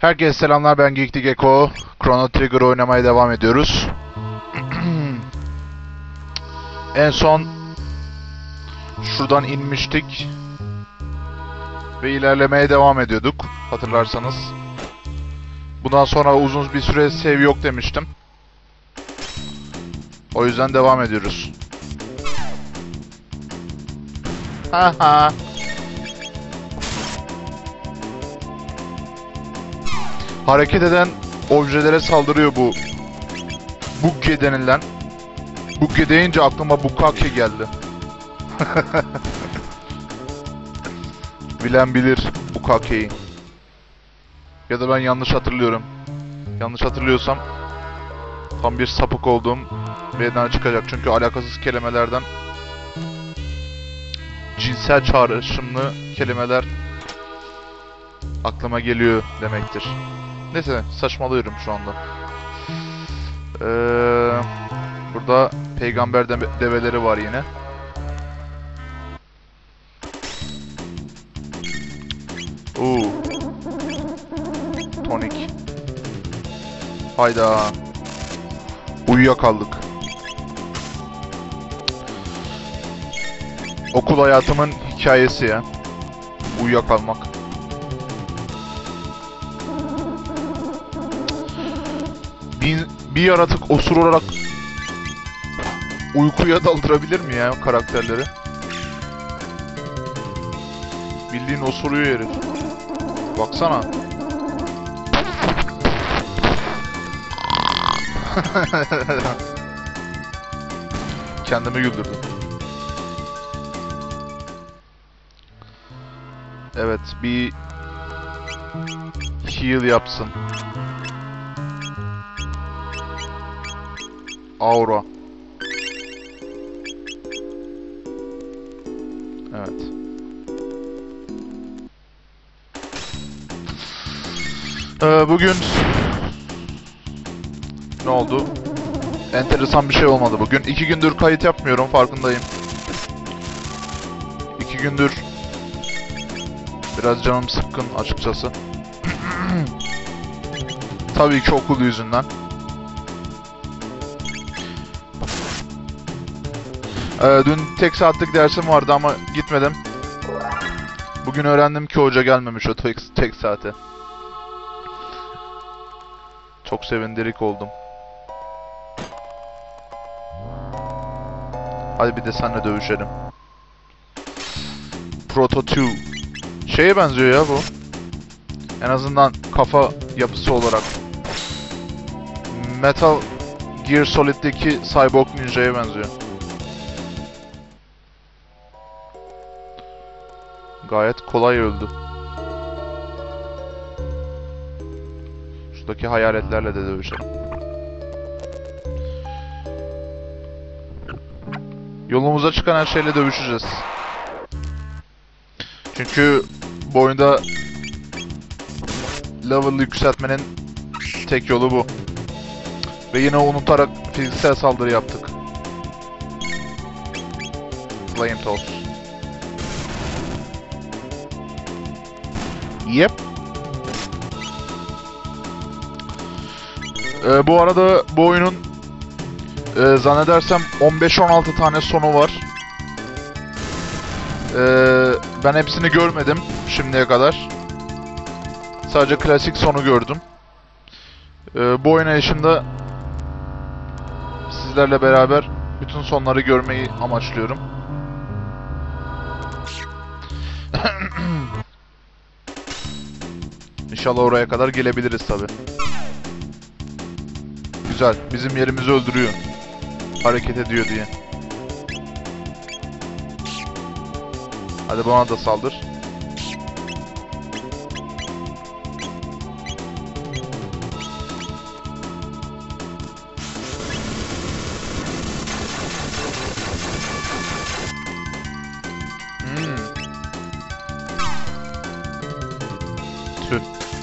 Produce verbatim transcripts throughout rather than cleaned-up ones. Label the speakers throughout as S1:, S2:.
S1: Herkese selamlar, ben Geekli Gecko. Chrono Trigger oynamaya devam ediyoruz. En son şuradan inmiştik ve ilerlemeye devam ediyorduk, hatırlarsanız. Bundan sonra uzun bir süre save yok demiştim. O yüzden devam ediyoruz. Haha. Hareket eden objelere saldırıyor bu Bugge denilen. Bugge deyince aklıma Bukake geldi. Bilen bilir Bukake'yi. Ya da ben yanlış hatırlıyorum. Yanlış hatırlıyorsam tam bir sapık olduğum meydana çıkacak. Çünkü alakasız kelimelerden cinsel çağrışımlı kelimeler aklıma geliyor demektir. Neyse, saçmalıyorum şu anda. Ee, burada peygamber de develeri var yine. Oo. Tonik. Hayda. Uyuyakaldık. Okul hayatımın hikayesi ya. Uyuyakalmak. Bir, bir yaratık osurarak uykuya daldırabilir mi ya karakterleri? Bildiğin osuruyor herif. Baksana. Kendimi güldürdüm. Evet, bir heal yapsın. Aura. Evet. Ee, bugün ne oldu? Enteresan bir şey olmadı bugün. İki gündür kayıt yapmıyorum, farkındayım. İki gündür biraz canım sıkkın açıkçası. Tabii ki okul yüzünden. Ee, dün tek saatlik dersim vardı ama gitmedim. Bugün öğrendim ki hoca gelmemiş o tek, tek saate. Çok sevindirik oldum. Hadi bir de seninle dövüşelim. Proto iki. Şeye benziyor ya bu. En azından kafa yapısı olarak. Metal Gear Solid'deki Cyborg Ninja'ya benziyor. Gayet kolay öldü. Şuradaki hayaletlerle de dövüşelim. Yolumuza çıkan her şeyle dövüşeceğiz. Çünkü bu oyunda level yükseltmenin tek yolu bu. Ve yine unutarak fiziksel saldırı yaptık. Flame Toss. Yep. Ee, bu arada bu oyunun e, zannedersem on beş on altı tane sonu var. Ee, ben hepsini görmedim şimdiye kadar. Sadece klasik sonu gördüm. Ee, bu oynayışımda sizlerle beraber bütün sonları görmeyi amaçlıyorum. İnşallah oraya kadar gelebiliriz tabi. Güzel. Bizim yerimizi öldürüyor. Hareket ediyor diye. Hadi bana da saldır. Hmm. Tüh.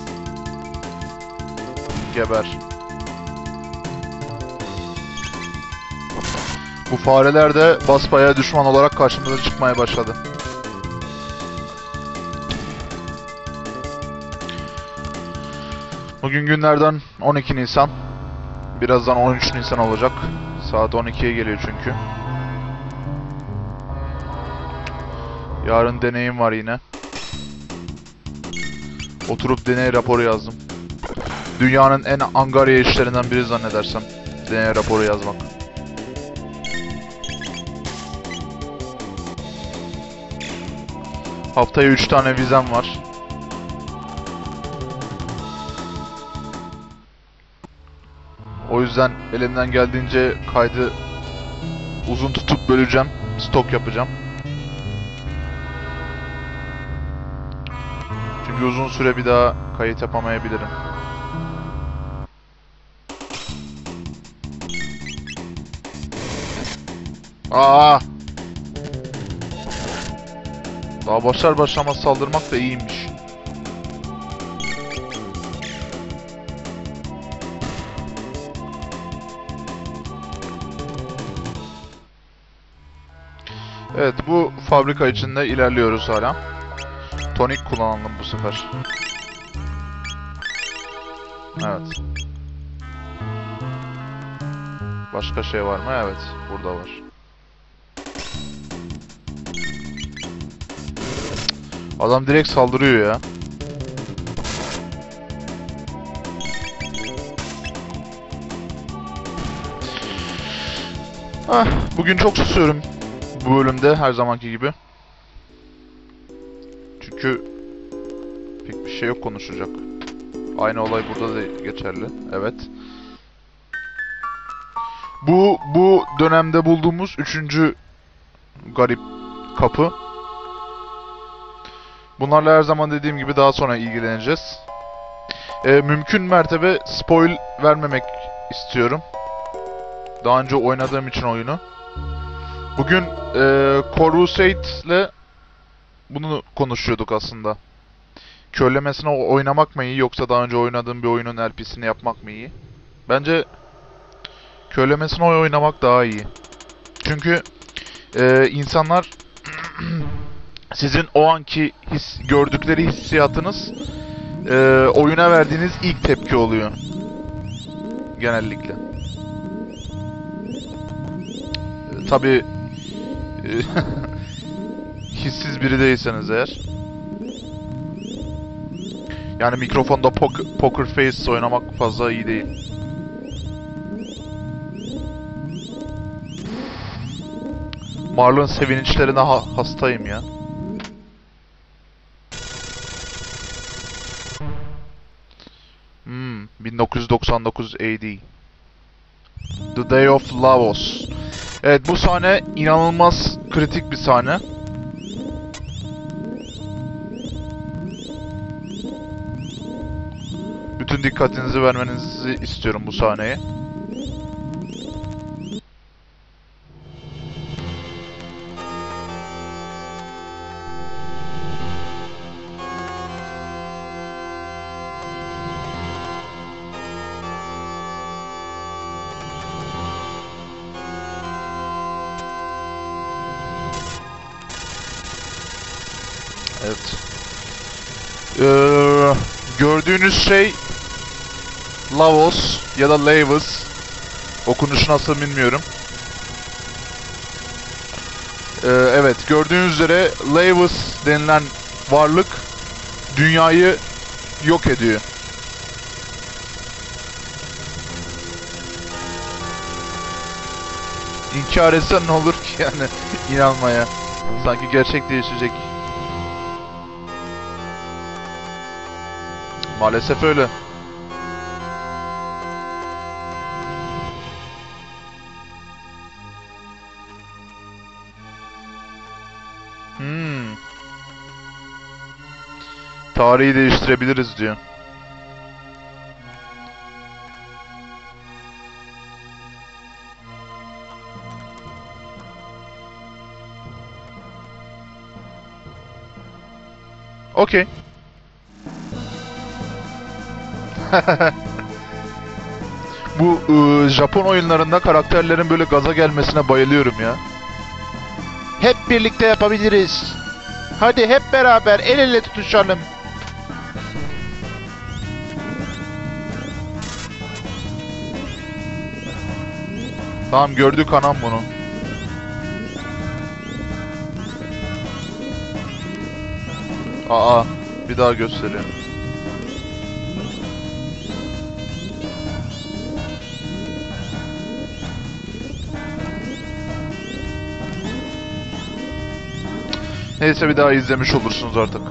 S1: Geber. Bu fareler de basbayağı düşman olarak karşımıza çıkmaya başladı. Bugün günlerden on iki Nisan. Birazdan on üç Nisan olacak. Saat on ikiye geliyor çünkü. Yarın deneyim var yine. Oturup deney raporu yazdım. Dünyanın en angarya işlerinden biri zannedersem. Deney raporu yazmak. Haftaya üç tane vizem var. O yüzden elimden geldiğince kaydı uzun tutup böleceğim. Stok yapacağım. Çünkü uzun süre bir daha kayıt yapamayabilirim. Aa! Daha başlar başlamaz saldırmak da iyiymiş. Evet, bu fabrika içinde ilerliyoruz hala. Tonik kullanalım bu sefer. Evet. Başka şey var mı? Evet, burada var. Adam direkt saldırıyor ya. Ah, bugün çok susuyorum bu bölümde her zamanki gibi. Çünkü pek bir şey yok konuşacak. Aynı olay burada da geçerli. Evet. Bu bu dönemde bulduğumuz üçüncü garip kapı. Bunlarla her zaman dediğim gibi daha sonra ilgileneceğiz. Ee, mümkün mertebe spoil vermemek istiyorum. Daha önce oynadığım için oyunu. Bugün e, Coruscate ile bunu konuşuyorduk aslında. Körlemesine oynamak mı iyi yoksa daha önce oynadığım bir oyunun L P'sini yapmak mı iyi? Bence körlemesine oynamak daha iyi. Çünkü e, insanlar sizin o anki his, gördükleri hissiyatınız e, oyuna verdiğiniz ilk tepki oluyor. Genellikle. E, tabii e, hissiz biri değilseniz eğer. Yani mikrofonda poker, poker face oynamak fazla iyi değil. Marlon sevinçlerine ha hastayım ya. Hmm, bin dokuz yüz doksan dokuz A D. The Day of Lavos. Evet, bu sahne inanılmaz kritik bir sahne. Bütün dikkatinizi vermenizi istiyorum bu sahneye. Evet. Ee, gördüğünüz şey Lavos ya da Lavos. Okunuşu nasıl bilmiyorum. Ee, evet, gördüğünüz üzere Lavos denilen varlık dünyayı yok ediyor. İnkar etsen ne olur ki yani inanmaya. Sanki gerçek değişecek. Maalesef öyle. Hmm. Tarihi değiştirebiliriz diyor. Okey. Bu ıı, Japon oyunlarında karakterlerin böyle gaza gelmesine bayılıyorum ya. Hep birlikte yapabiliriz. Hadi hep beraber el ele tutuşalım. Tamam, gördük anam bunu. Aa, bir daha göstereyim. Neyse, bir daha izlemiş olursunuz artık.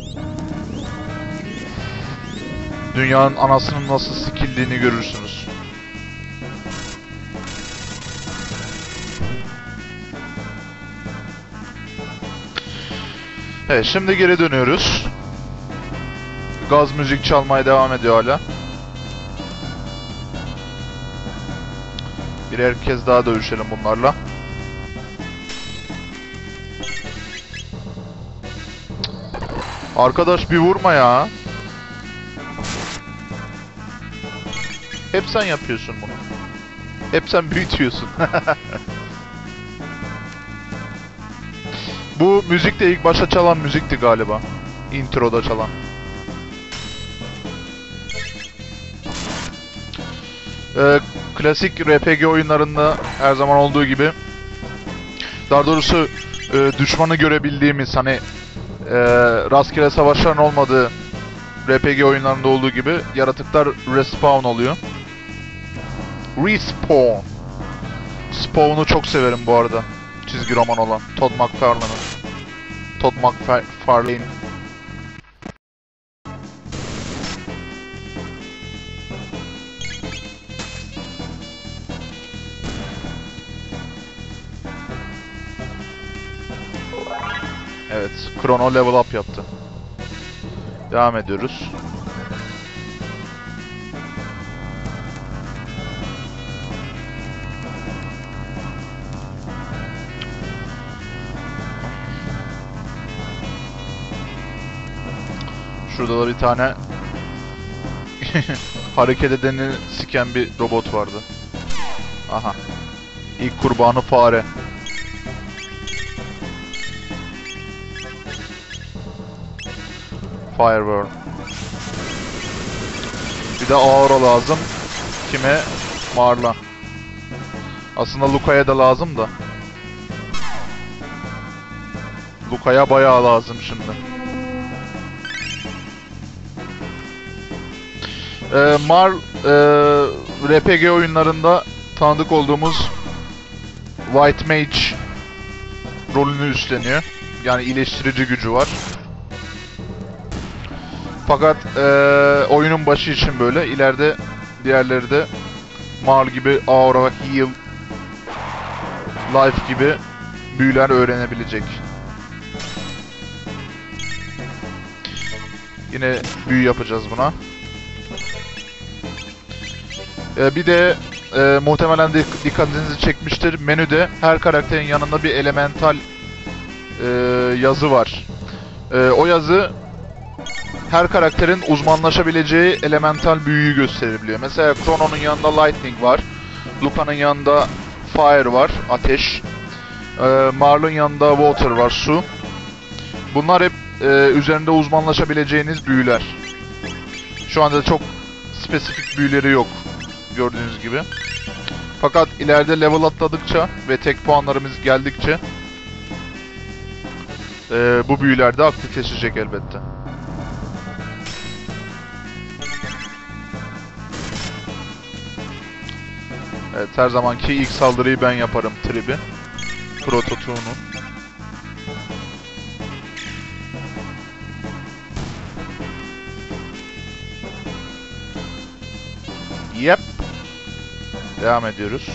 S1: Dünyanın anasının nasıl sikildiğini görürsünüz. Evet, şimdi geri dönüyoruz. Gaz müzik çalmaya devam ediyor hala. Birer kez daha dövüşelim bunlarla. Arkadaş, bir vurma ya. Hep sen yapıyorsun bunu. Hep sen büyütüyorsun. Bu müzik de ilk başta çalan müzikti galiba. Introda çalan. Ee, klasik R P G oyunlarında her zaman olduğu gibi, daha doğrusu e, düşmanı görebildiğimiz, hani e, rastgele savaşların olmadığı R P G oyunlarında olduğu gibi yaratıklar respawn oluyor. Respawn. Spawn'u çok severim bu arada. Çizgi roman olan Todd McFarlane'ın. Todd McFarlane. Evet, Chrono level up yaptı. Devam ediyoruz. Şurada da bir tane hareket edeni siken bir robot vardı. Aha. İlk kurbanı fare. Fireburn. Bir de Aura lazım. Kime? Marla. Aslında Luca'ya da lazım da. Luca'ya bayağı lazım şimdi. Ee, Marl e, R P G oyunlarında tanıdık olduğumuz White Mage rolünü üstleniyor. Yani iyileştirici gücü var. Fakat e, oyunun başı için böyle, ileride diğerleri de Marl gibi Aura, Heal, Life gibi büyüler öğrenebilecek. Yine büyü yapacağız buna. Ee, bir de e, muhtemelen de dikkatinizi çekmiştir. Menüde her karakterin yanında bir elemental e, yazı var. E, o yazı her karakterin uzmanlaşabileceği elemental büyüyü gösterebiliyor. Mesela Chrono'nun yanında Lightning var. Luca'nın yanında Fire var, ateş. E, Marl'ın yanında Water var, su. Bunlar hep e, üzerinde uzmanlaşabileceğiniz büyüler. Şu anda çok spesifik büyüleri yok, gördüğünüz gibi. Fakat ileride level atladıkça ve tek puanlarımız geldikçe e, bu büyüler de aktifleşecek elbette. Evet, her zamanki ilk saldırıyı ben yaparım tribi. Prototuğunun. Yep. Devam ediyoruz.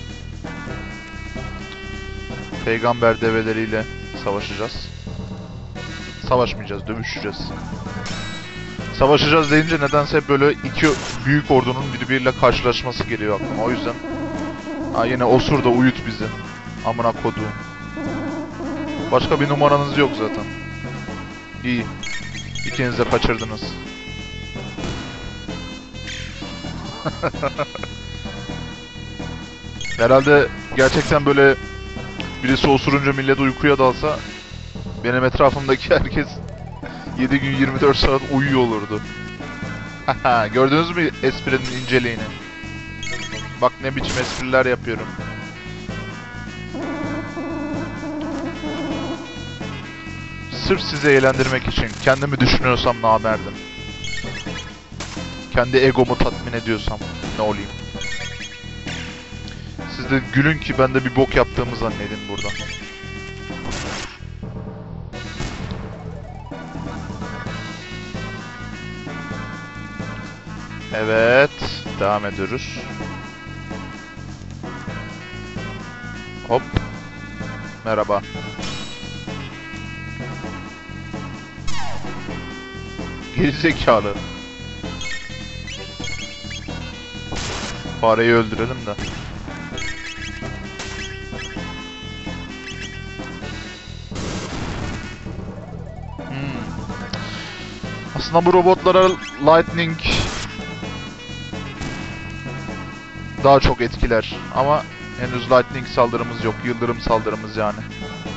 S1: Peygamber develeriyle savaşacağız. Savaşmayacağız, dövüşeceğiz. Savaşacağız deyince nedense hep böyle iki büyük ordunun birbiriyle karşılaşması geliyor aklıma. O yüzden ha, yine osur da uyut bizi. Amına koduğum. Başka bir numaranız yok zaten. İyi. İkiniz de kaçırdınız. Herhalde gerçekten böyle birisi osurunca millet uykuya dalsa, benim etrafımdaki herkes yedi gün yirmi dört saat uyuyor olurdu. Gördünüz mü esprinin inceliğini? Bak ne biçim espriler yapıyorum. sırf sizi eğlendirmek için kendimi düşünüyorsam namerdim. Kendi egomu tatmin ediyorsam ne olayım. Siz de gülün ki ben de bir bok yaptığımı zannedin burada. Evet, devam ediyoruz. Hop. Merhaba. Gerizekalı. Fareyi öldürelim de. Hmm. Aslında bu robotlara Lightning daha çok etkiler ama henüz Lightning saldırımız yok, yıldırım saldırımız yani.